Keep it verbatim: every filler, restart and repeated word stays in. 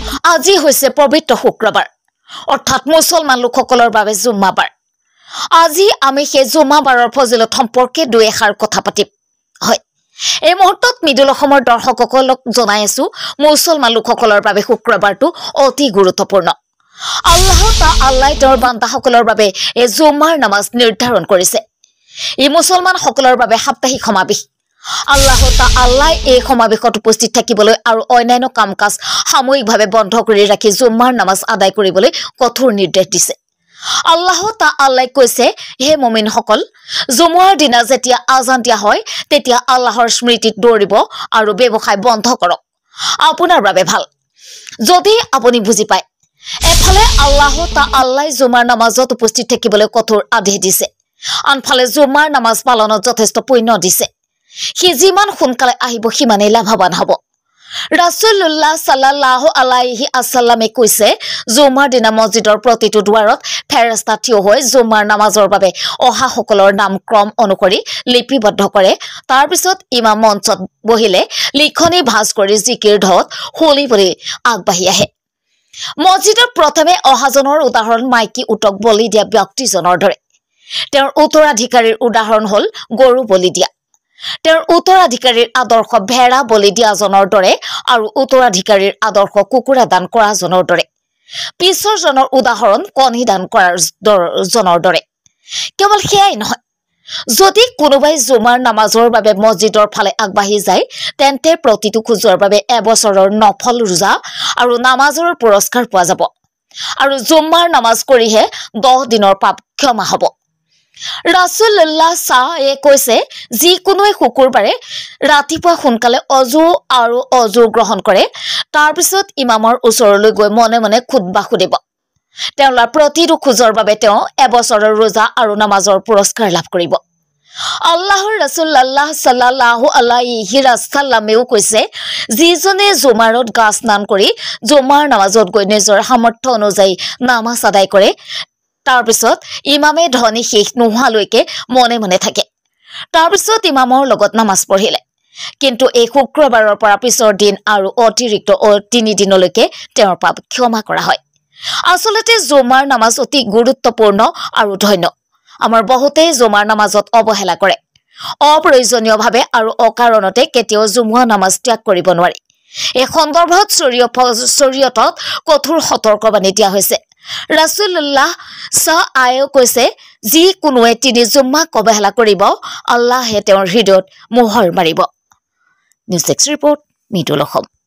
আজি হৈছে পবিত্ৰ শুক্ৰবাৰ অৰ্থাৎ মুছলমান লোকসকলৰ বাবে জুম্মাবাৰ আজি আমি সেই জুম্মাবাৰৰ ফজিলত সম্পৰ্কে দুই এষাৰ কথা পাতিম হয় এই মুহূৰ্তত মিডল অসমৰ দৰ্শকসকলক জনাই আছো মুছলমান লোকসকলৰ বাবে শুক্ৰবাৰটো অতি গুৰুত্বপূৰ্ণ আল্লাহ তাআলাই তেওঁৰ বান্দাসকলৰ বাবে এই জুম্মাৰ নামাজ নিৰ্ধাৰণ কৰিছে এই মুছলমান সকলৰ বাবে সাপ্তাহিক সমাবেশ আল্লাহ তাআলাই এই সমাবেশত উপস্থিত থাকিবলৈ আৰু অন্যান্য কামকাজ সাময়িকভাৱে বন্ধ কৰি ৰাখি জুম্মাৰ নামাজ আদায় কৰিবলৈ কঠোৰ নিৰ্দেশ দিছে আল্লাহ তাআলাই কৈছে হে মুমিনসকল জুম্মাৰ দিনা যেতিয়া আজান দিয়া হয় তেতিয়া আল্লাহৰ স্মৃতিত দৌৰিব আৰু ব্যৱসায় বন্ধ কৰক আপোনাৰ বাবে ভাল যদি আপুনি বুজি পায় এফালে আল্লাহ তাআলাই জুম্মাৰ নামাজত উপস্থিত থাকিবলৈ কঠোৰ আদেশ দিছে আনফালে জুম্মাৰ নামাজ পালনত যথেষ্ট পুণ্য দিছে হি যিমান সোনকালে আহিব সিমানেই লাভৱান হ'ব ৰাসূলুল্লাহ সাল্লাল্লাহু আলাইহি আসাল্লামে কৈছে জুম্মাৰ দিনা মছজিদৰ প্ৰতিটো দুৱাৰত ফেৰেশতা থিয় হৈ জুম্মাৰ নামাজৰ বাবে অহা সকলৰ নাম ক্ৰম অনুসৰি লিপিবদ্ধ কৰে তাৰ পিছত ইমাম মঞ্চত বহিলে লিখনি ভাঁজ কৰি জিকিৰ ঢত হোলি পৰি আগবাঢ়ি আহে মছজিদৰ প্ৰথমে অহাজনৰ উদাহৰণ মাইকী উটক বলি দিয়া ব্যক্তিজনৰ দৰে তেওঁৰ উত্তৰাধিকাৰীৰ উদাহৰণ হল গৰু বলি দিয়া তেওঁৰ উত্তৰাধিকাৰীৰ আদৰ্শ ভেড়া বলি দিয়াজনৰ দৰে আৰু উত্তৰাধিকাৰীৰ আদৰ্শ কুকুৰা দান কৰা জনৰ দৰে পিছৰ জনৰ উদাহৰণ কণী দান কৰাৰ জনৰ দৰে কেৱল সেয়াই নহয় যদি কোনোবাই জুমাৰ নামাজৰ বাবে মছজিদৰ ফালে আগবাঢ়ি যায় তেন্তে প্ৰতিটো খোজৰ বাবে এবছৰৰ নফল ৰোজা আৰু নামাজৰ পুৰস্কাৰ পোৱা যাব আৰু জুম্মাৰ নামাজ কৰিহে দহ দিনৰ পাপ ক্ষমা হ'ব ৰাসূলুল্লাহ সাহে কৈছে যি কোনোৱে শুকুৰবাৰে ৰাতিপুৱা সোনকালে অজু আৰু অজু গ্ৰহণ কৰে তাৰ পিছত ইমামৰ ওচৰলৈ গৈ মনে মনে খুতবা খুদিব তেওঁৰ প্ৰতিটো খোজৰ বাবে তেওঁ এবছৰৰ ৰোজা আৰু নামাজৰ পুৰস্কাৰ লাভ কৰিব আল্লাহৰ ৰাসূল সাল্লাল্লাহু আলাইহি ওয়াসাল্লামেও কৈছে যিজনে জুমাৰত গা স্নান কৰি জুমাৰ নামাজত গৈ নিজৰ সামৰ্থ্য অনুযায়ী নামাজ আদায় কৰে তাৰ পিছত ইমামে ধ্বনি শেষ নোহোৱালৈকে মনে মনে থাকে তাৰ পিছত ইমামৰ লগত নামাজ পঢ়িলে কিন্তু এই শুক্ৰবাৰৰ পৰা পিছৰ দিন আৰু অতিৰিক্ত তিনি দিনলৈকে তেওঁৰ পাপ ক্ষমা কৰা হয় আসলতে জুমাৰ নামাজ অতি গুৰুত্বপূৰ্ণ আৰু ধন্য আমাৰ বহুতেই জুমাৰ নামাজত অৱহেলা কৰে অপ্ৰয়োজনীয়ভাৱে আৰু অকাৰণতে কেতিয়াও জুমুৱা নামাজ ত্যাগ কৰিব নোৱাৰি এই সন্দৰ্ভত শৰীয়তত কঠোৰ সতৰ্কবাণী দিয়া হৈছে ৰাসূলুল্লাহ সাহে কৈছে যি কোনোৱে তিনি জুম্মাক অৱহেলা কৰিব আল্লাহে তেওঁৰ হৃদয়ত মোহৰ মাৰিব news desk report middle Assam.